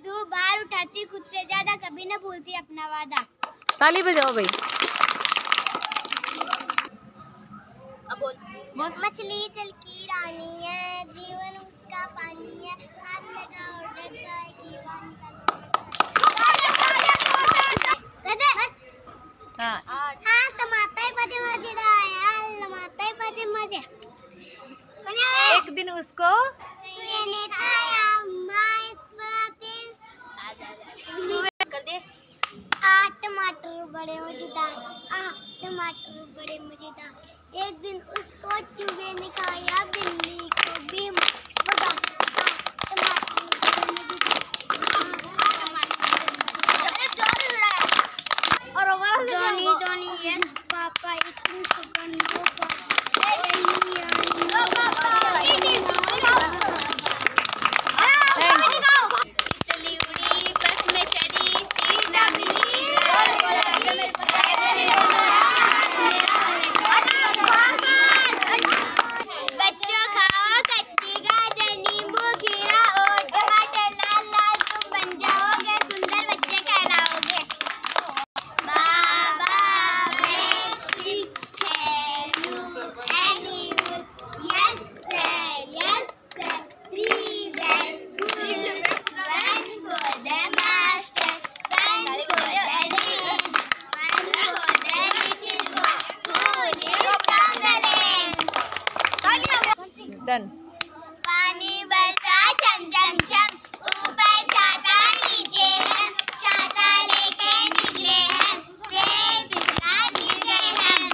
तू बार उठाती खुद से ज्यादा, कभी न भूलती अपना वादा। ताली बजाओ भाई। अब बोल। मछली जल की रानी है, जीवन उसका पानी है, हाथ लगाओ डर जाएगी पानी एक दिन उसको कर दे। टमाटर बड़े मजेदार, टमाटर बड़े मजेदार, एक दिन उसको चूहे ने खाया, बिल्ली को भी मजा। जॉनी जॉनी यस पापा, इतनी सुगंधों डन। पानी बरसा चम चम चम, ऊपर छाता नीचे है, छाता लेके निकले हैं, पेड़ फिसला गिरे हैं।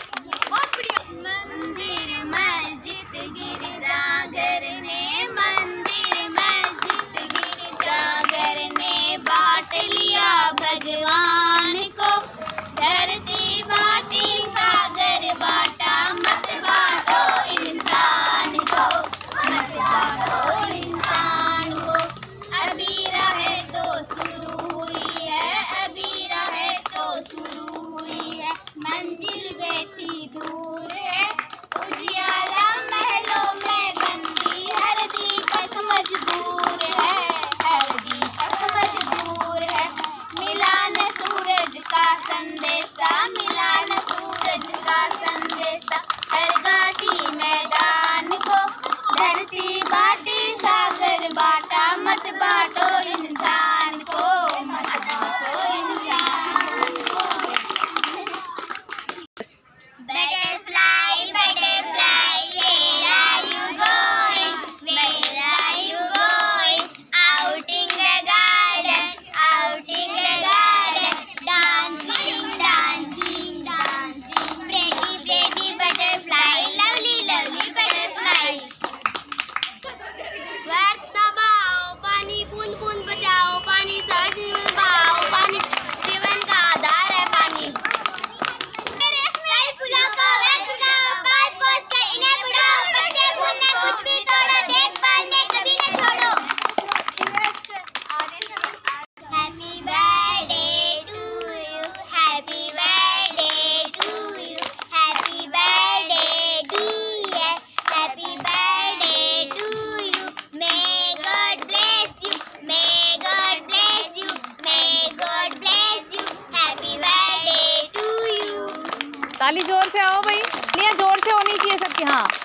मंदिर मस्जिद गिरजाघर ने, मंदिर मस्जिद गिरजाघर ने बांट लिया भगवान को, धरती बांटी सागर बांटा, मत बांटो इंसान को, मत बांटो इंसान को। अभी राह तो शुरू हुई है, अभी राह तो शुरू हुई है, मंजिल बेटी दूर है, उजियारा महलों में बंदी, हर दीपक मजबूर है, हर दीपक मजबूर है। मिला न सूरज का संदेशा, मिला न सूरज का संदेशा, हर घाटी मैदान को, धरती बाटी सागर बाटा, मत बांटो इंसान को, मत बांटो इंसान को। Butterfly, butterfly, where are you going? Where are you going? Out in the garden, out in the garden, dancing, dancing, dancing. Pretty, pretty butterfly, lovely, lovely butterfly. व्यर्थ न बहाओ पानी, बूंद बूंद बचाओ पानी, सहज बहाओ पानी, जीवन का आधार है पानी। फूलों को व्यर्थ लगाओ, पाल पोस के इन्हें बढ़ाओ, बच्चे भूलना कुछ भी तोड़ो, देखभाल में कभी न छोड़ो। Happy birthday to you, happy birthday to you, happy birthday dear, happy birthday to you. May God bless you, may God bless you, may God bless you, happy birthday to you. ताली जोर से आओ भाई, जोर से होनी चाहिए सबके। हाँ।